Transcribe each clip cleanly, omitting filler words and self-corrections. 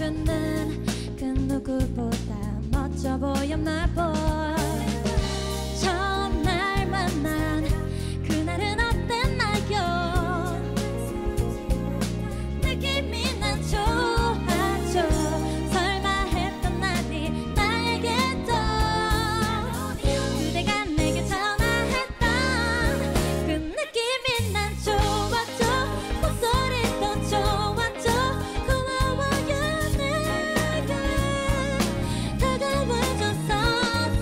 모르는 그 누구보다 멋져 보여 날 boy. 처음 날 만난 그날은 어땠나요? 느낌이 난 좋았죠. 설마 했던 날이 나에게도 그대가 내게 전화했던 그 느낌이 난 좋았죠. 목소리도 좋았죠. 고마워요 내가 다가와줬었어.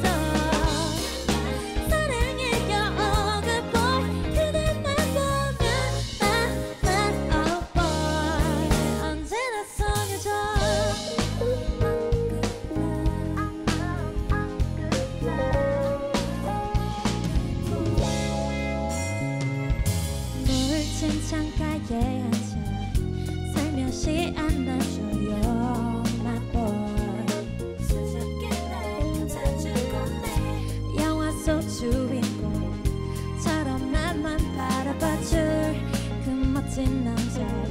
사랑해요 oh good boy. 그대만 보면 나만 oh boy. 언제나 소녀죠. 물친 창가에 앉아 살며시 안아줘요 my boy. 수줍게 날 감싸주고 영화 속 주인공처럼 나만 바라봐줄 그 멋진 남자.